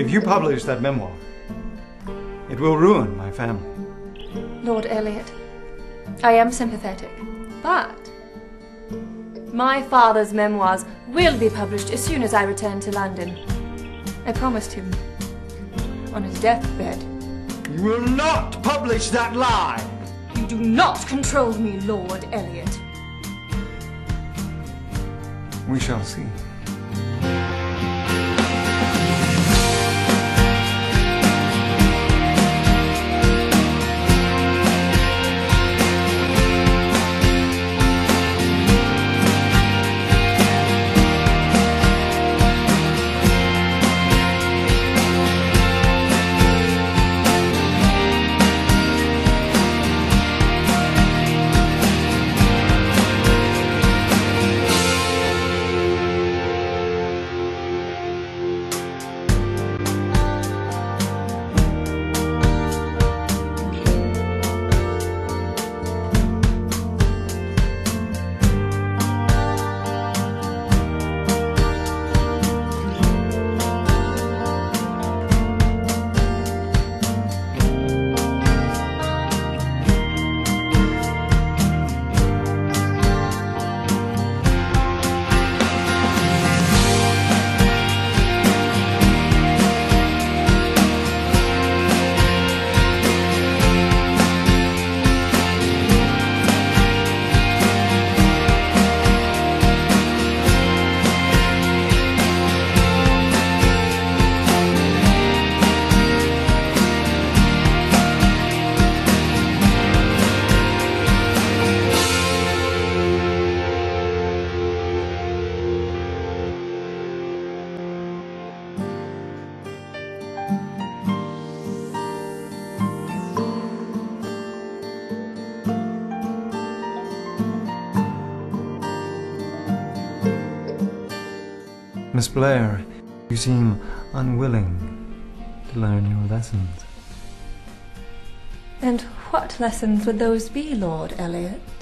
If you publish that memoir, it will ruin my family. Lord Elliot, I am sympathetic, but my father's memoirs will be published as soon as I return to London. I promised him on his deathbed. You will not publish that lie! You do not control me, Lord Elliot. We shall see. Miss Blair, you seem unwilling to learn your lessons. And what lessons would those be, Lord Elliot?